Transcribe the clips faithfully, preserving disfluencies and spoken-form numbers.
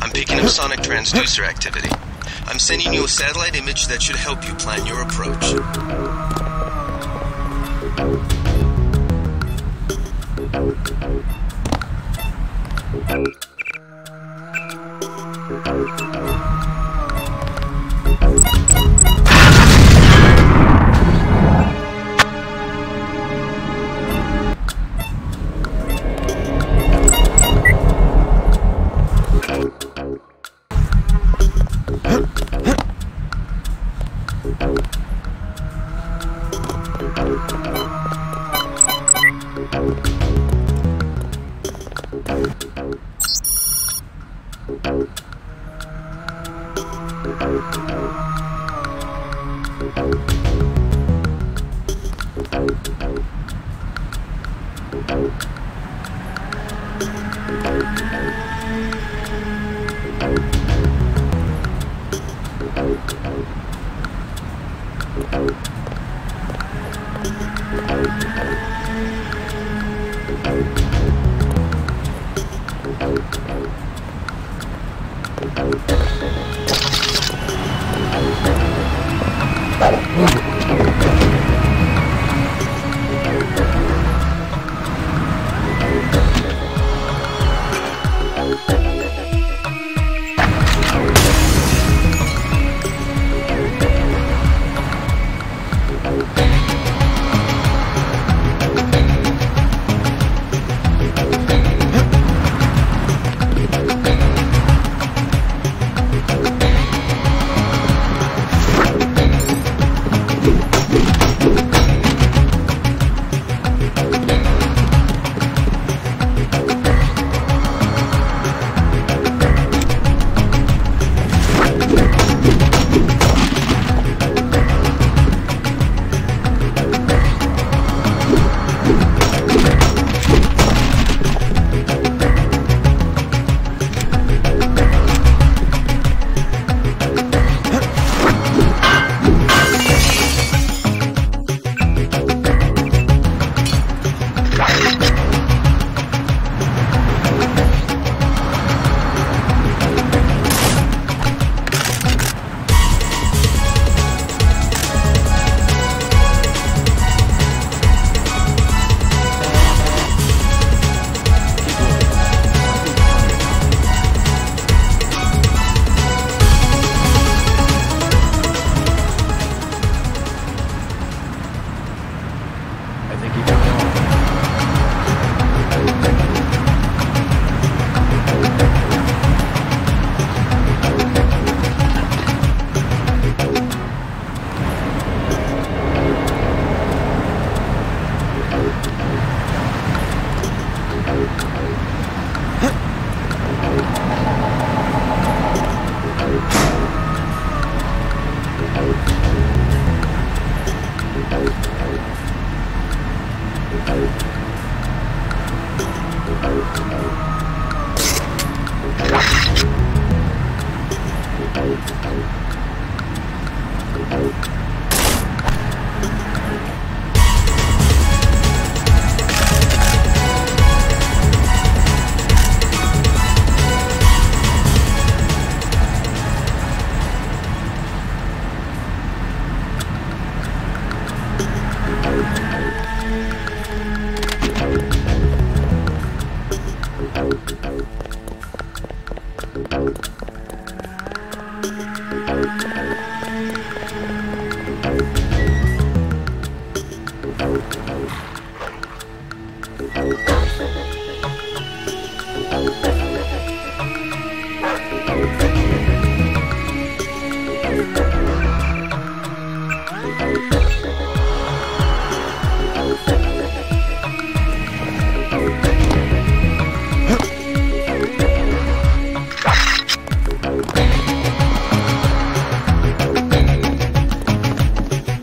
I'm picking up sonic transducer activity. I'm sending you a satellite image that should help you plan your approach.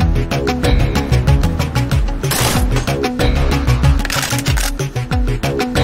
You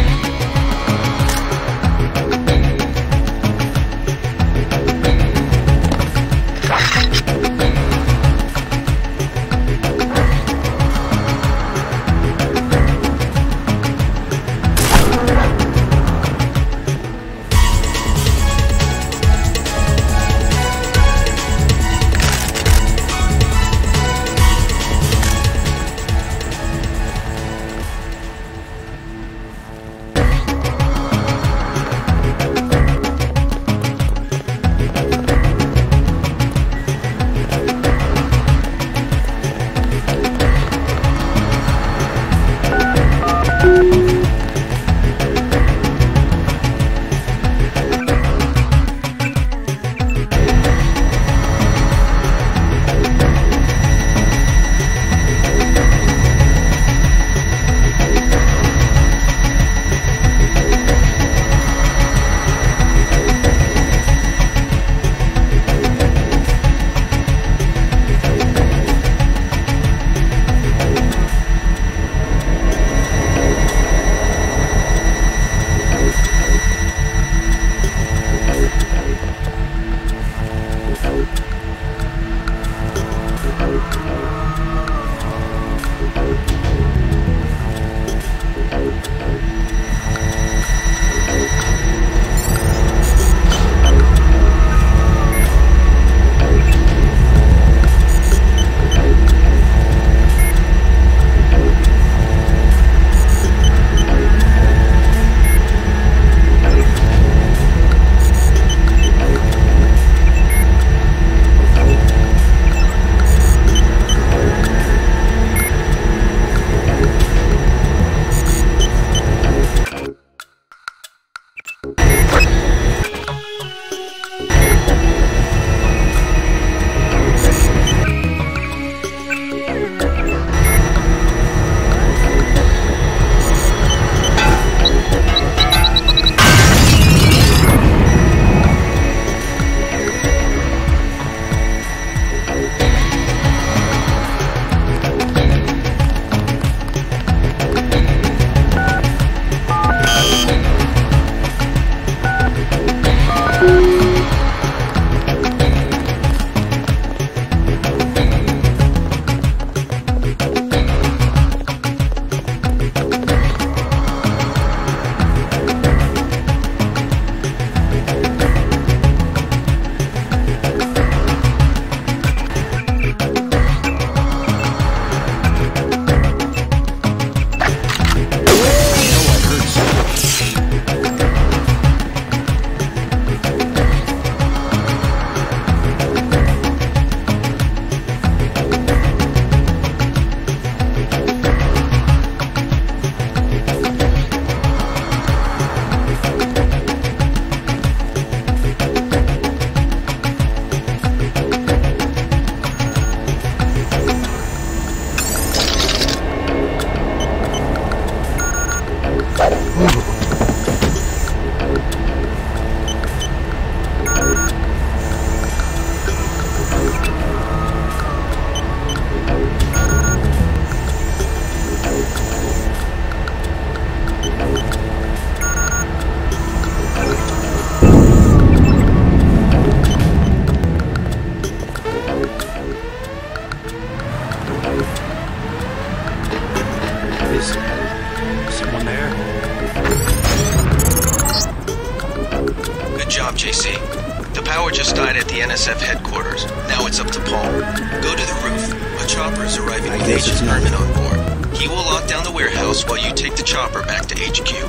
The power just died at the N S F headquarters. Now it's up to Paul. Go to the roof. A chopper is arriving with Agent Herman on board. He will lock down the warehouse while you take the chopper back to H Q.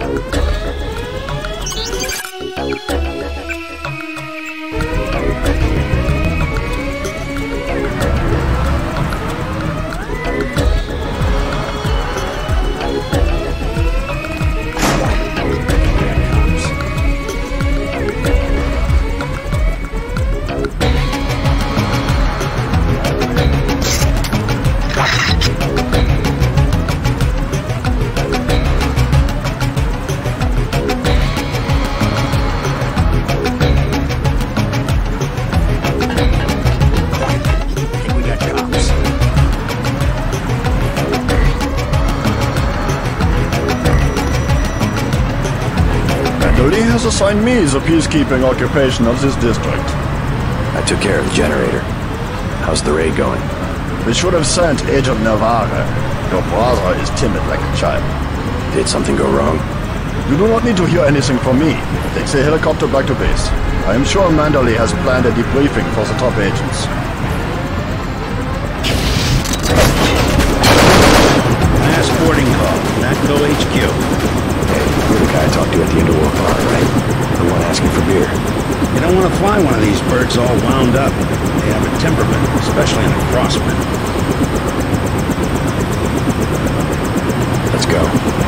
Lee has assigned me the peacekeeping occupation of this district. I took care of the generator. How's the raid going? We should have sent Agent Navarre. Your brother is timid like a child. Did something go wrong? You do not need to hear anything from me. Take the helicopter back to base. I am sure Manderley has planned a debriefing for the top agents. Mass boarding call. Nacville H Q. Hey, you're the guy I talked to at the Underworld bar, right? The one asking for beer. You don't want to fly one of these birds all wound up. They have a temperament, especially in a crosswind. Let's go.